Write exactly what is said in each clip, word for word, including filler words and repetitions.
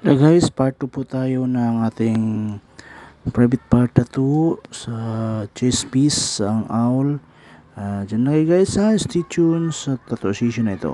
Hello guys, part two po tayo ng ating private part two sa chess piece, ang owl. Uh, Diyan na kayo guys ha, stay tuned sa tattoo session na ito.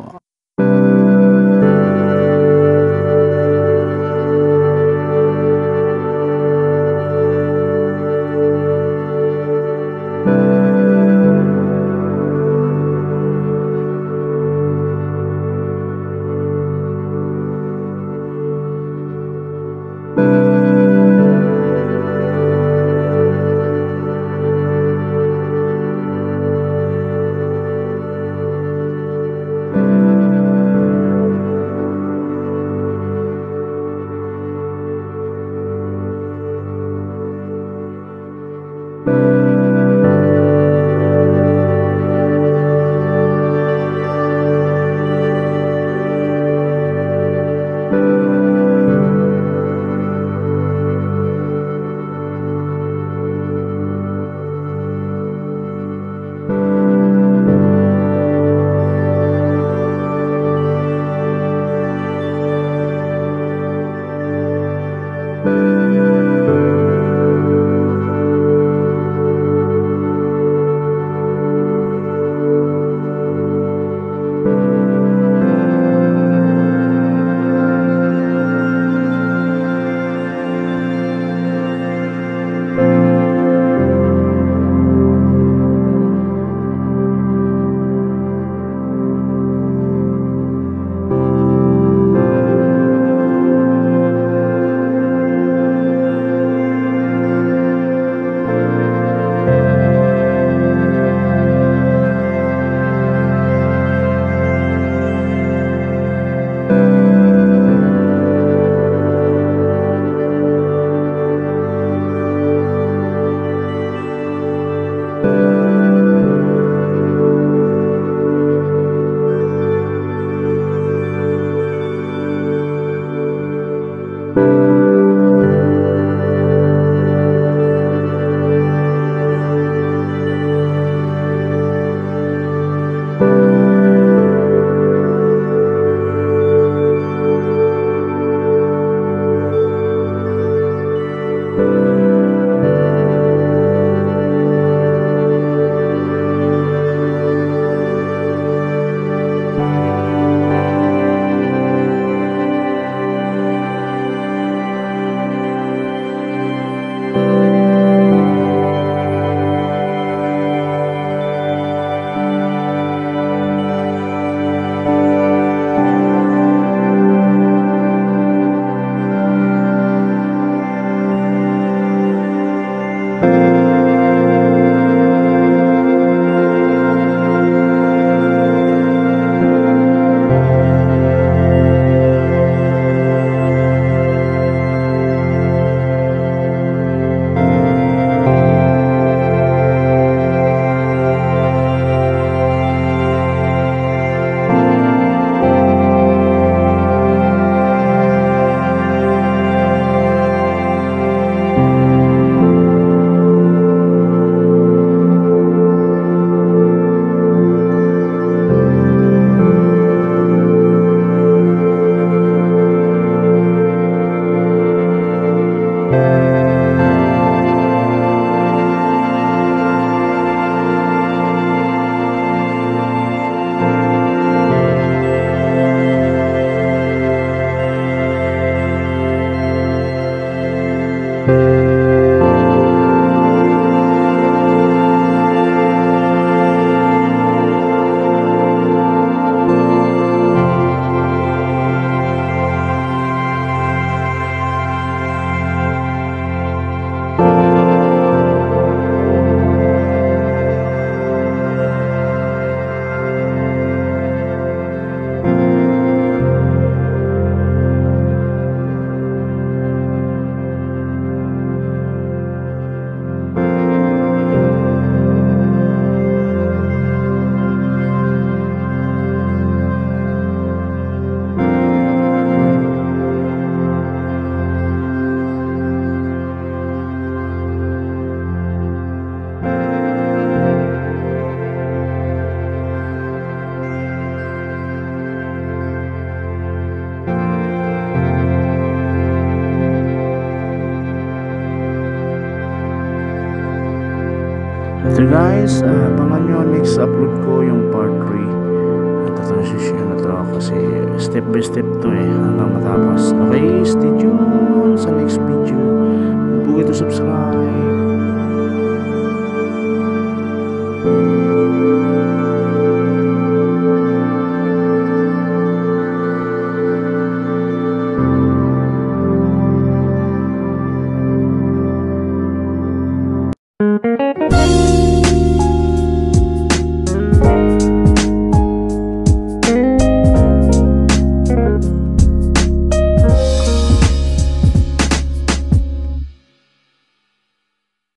So guys, uh, abangan nyo next upload ko yung part three. Tatransisyon na to kasi step by step to eh hanggang matapos. Okay, stay tuned sa next video. Huwag po kayo to subscribe.